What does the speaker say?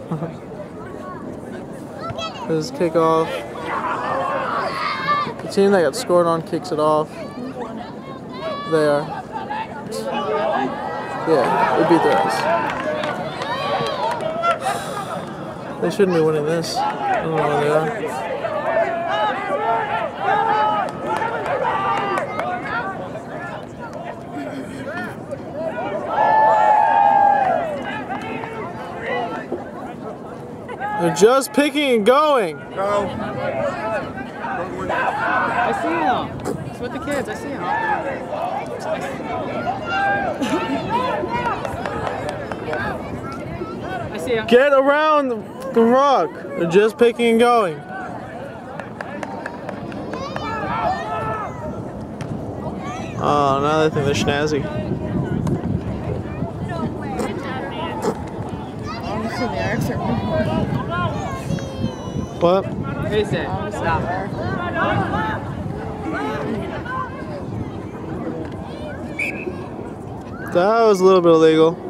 This is kickoff. The team that got scored on kicks it off. They are. Yeah, they beat their ass. They shouldn't be winning this. I don't know where they are. They're just picking and going. Go. I see him. It's with the kids. I see him. I see him. Get around the rock. They're just picking and going. Oh, now they think they're snazzy. What? Hey, Zach. Stop. That was a little bit illegal.